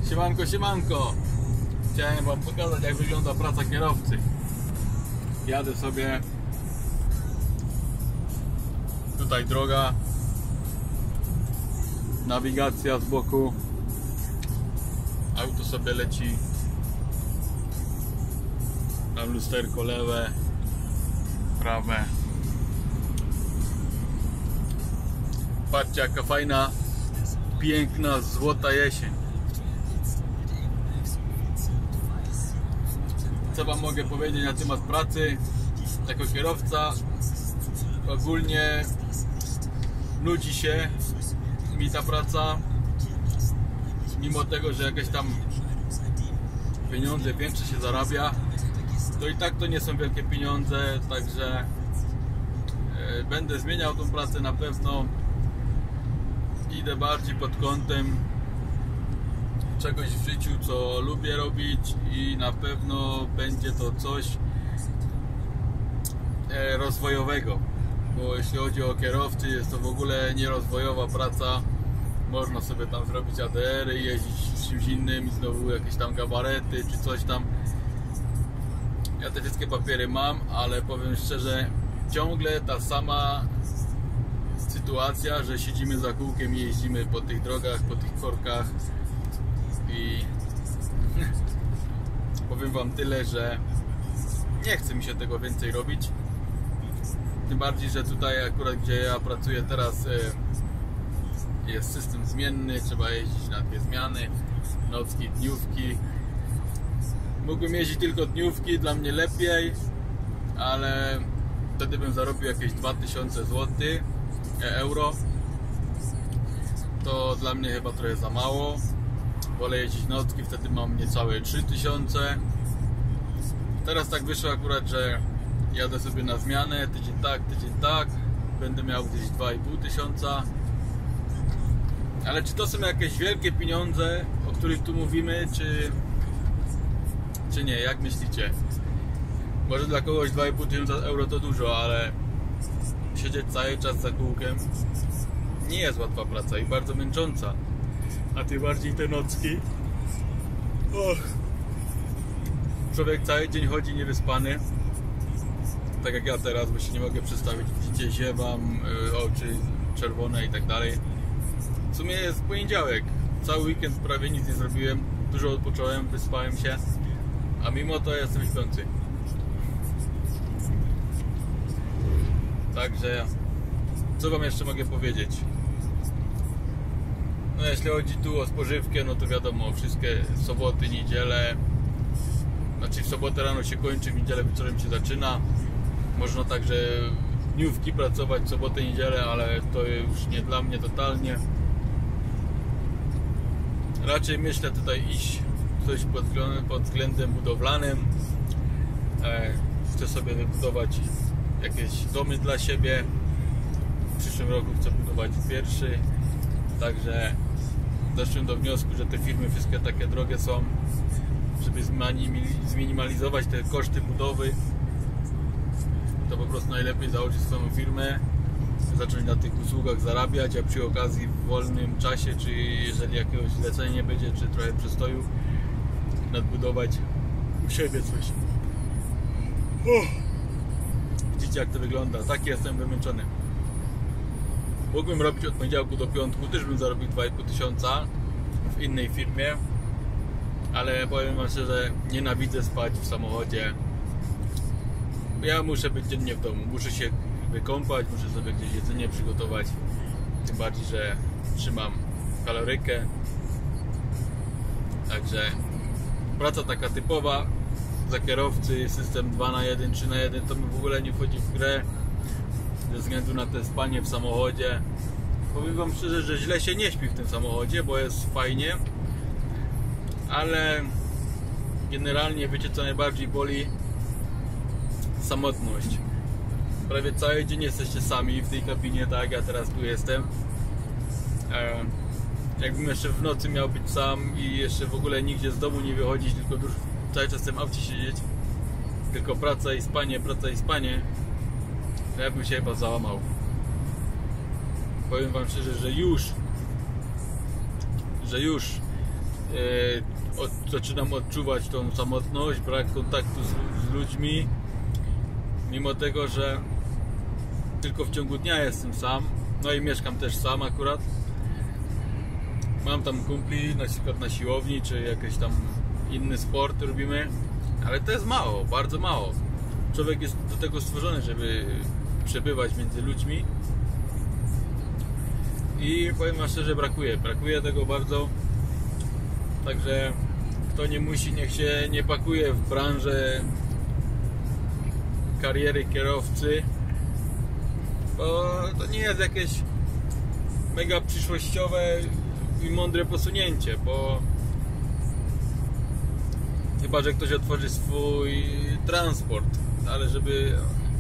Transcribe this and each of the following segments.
Siemanko, siemanko! Chciałem wam pokazać, jak wygląda praca kierowcy. Jadę sobie. Tutaj droga. Nawigacja z boku. Auto sobie leci. Tam lusterko lewe, prawe. Patrzcie, jaka fajna, piękna, złota jesień. Co wam mogę powiedzieć na temat pracy? Jako kierowca ogólnie nudzi się mi ta praca, mimo tego, że jakieś tam pieniądze większe się zarabia, to i tak to nie są wielkie pieniądze, także będę zmieniał tą pracę na pewno. Idę bardziej pod kątem czegoś w życiu, co lubię robić, i na pewno będzie to coś rozwojowego, bo jeśli chodzi o kierowcy, jest to w ogóle nierozwojowa praca. Można sobie tam zrobić ADR-y, jeździć z czymś innym i znowu jakieś tam gabarety czy coś tam. Ja te wszystkie papiery mam, ale powiem szczerze, ciągle ta sama sytuacja, że siedzimy za kółkiem i jeździmy po tych drogach, po tych korkach i powiem wam tyle, że nie chce mi się tego więcej robić. Tym bardziej, że tutaj akurat, gdzie ja pracuję teraz, jest system zmienny, trzeba jeździć na dwie zmiany, nocki, dniówki. Mógłbym jeździć tylko dniówki, dla mnie lepiej, ale wtedy bym zarobił jakieś 2000 euro. To dla mnie chyba trochę za mało. Wolę jeździć nocki, wtedy mam niecałe 3000. Teraz tak wyszło akurat, że jadę sobie na zmianę, tydzień tak, będę miał gdzieś 2500. Ale czy to są jakieś wielkie pieniądze, o których tu mówimy, czy nie? Jak myślicie? Może dla kogoś 2500 euro to dużo, ale siedzieć cały czas za kółkiem nie jest łatwa praca i bardzo męcząca. A tym bardziej te nocki. Człowiek cały dzień chodzi niewyspany. Tak jak ja teraz, bo się nie mogę przedstawić. Widzicie, ziewam, oczy czerwone i tak dalej. W sumie jest poniedziałek. Cały weekend prawie nic nie zrobiłem. Dużo odpocząłem, wyspałem się. A mimo to jestem śpiący. Także co wam jeszcze mogę powiedzieć? No jeśli chodzi tu o spożywkę, no to wiadomo, wszystkie soboty, niedziele. Znaczy w sobotę rano się kończy, w niedzielę wieczorem się zaczyna. Można także dniówki pracować, w sobotę, niedzielę, ale to już nie dla mnie totalnie. Raczej myślę tutaj iść coś pod względem budowlanym. Chcę sobie wybudować jakieś domy dla siebie. W przyszłym roku chcę budować pierwszy. Także doszłem do wniosku, że te firmy wszystkie takie drogie są, żeby zminimalizować te koszty budowy. To po prostu najlepiej założyć swoją firmę, zacząć na tych usługach zarabiać, a przy okazji w wolnym czasie, czy jeżeli jakiegoś zlecenia nie będzie, czy trochę przystoju, nadbudować u siebie coś. Widzicie, jak to wygląda. Taki jestem wymęczony. Mógłbym robić od poniedziałku do piątku, też bym zarobił 2500 w innej firmie, ale powiem wam szczerze, nienawidzę spać w samochodzie. Ja muszę być dziennie w domu, muszę się wykąpać, muszę sobie gdzieś jedzenie przygotować, tym bardziej, że trzymam kalorykę. Także praca taka typowa za kierowcy, system 2×1, 3×1, to mi w ogóle nie wchodzi w grę ze względu na te spanie w samochodzie. Powiem wam szczerze, że źle się nie śpi w tym samochodzie, bo jest fajnie, ale generalnie wiecie, co najbardziej boli? Samotność. Prawie cały dzień jesteście sami w tej kabinie, tak jak ja teraz tu jestem. Jakbym jeszcze w nocy miał być sam i jeszcze w ogóle nigdzie z domu nie wychodzić, tylko już cały czas w tym aucie siedzieć, tylko praca i spanie, to ja bym się chyba załamał. Powiem wam szczerze, że już zaczynam odczuwać tą samotność, brak kontaktu z ludźmi, mimo tego, że tylko w ciągu dnia jestem sam, no i mieszkam też sam akurat. Mam tam kumpli, na przykład na siłowni, czy jakiś tam inny sport robimy, ale to jest mało, bardzo mało. Człowiek jest do tego stworzony, żeby przebywać między ludźmi i powiem wam szczerze, brakuje tego bardzo. Także kto nie musi, niech się nie pakuje w branżę kariery kierowcy, bo to nie jest jakieś mega przyszłościowe i mądre posunięcie, bo chyba że ktoś otworzy swój transport, ale żeby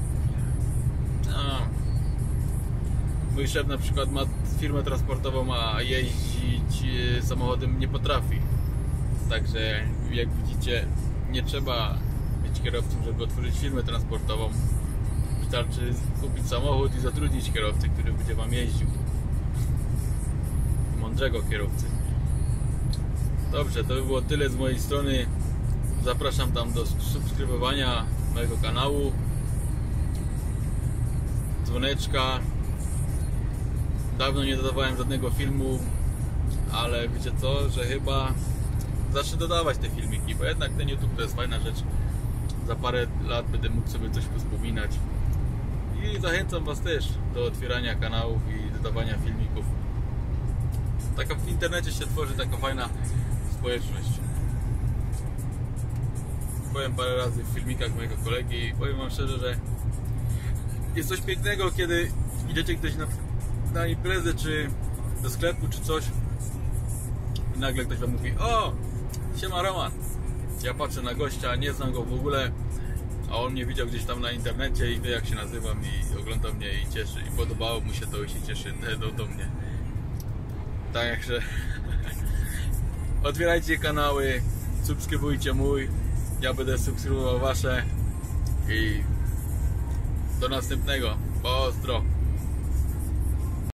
mój szef na przykład ma firmę transportową, a jeździć samochodem nie potrafi. Także jak widzicie, nie trzeba być kierowcą, żeby otworzyć firmę transportową. Wystarczy kupić samochód i zatrudnić kierowcę, który będzie wam jeździł. Mądrego kierowcy. Dobrze, to by było tyle z mojej strony. Zapraszam tam do subskrybowania mojego kanału, dzwoneczka. Dawno nie dodawałem żadnego filmu, ale wiecie co, że chyba zacznę dodawać te filmiki, bo jednak ten YouTube to jest fajna rzecz. Za parę lat będę mógł sobie coś wspominać. I zachęcam was też do otwierania kanałów i dodawania filmików. Taka w internecie się tworzy taka fajna społeczność. Powiem parę razy w filmikach mojego kolegi i powiem wam szczerze, że jest coś pięknego, kiedy idziecie gdzieś na imprezę, czy do sklepu, czy coś i nagle ktoś wam mówi: o, siema Roman. Ja patrzę na gościa, nie znam go w ogóle, a on mnie widział gdzieś tam na internecie i wie, jak się nazywam, i ogląda mnie i cieszy, i podobało mu się to i się cieszy do mnie. Także otwierajcie kanały, subskrybujcie mój, ja będę subskrybował wasze i do następnego. Pozdro.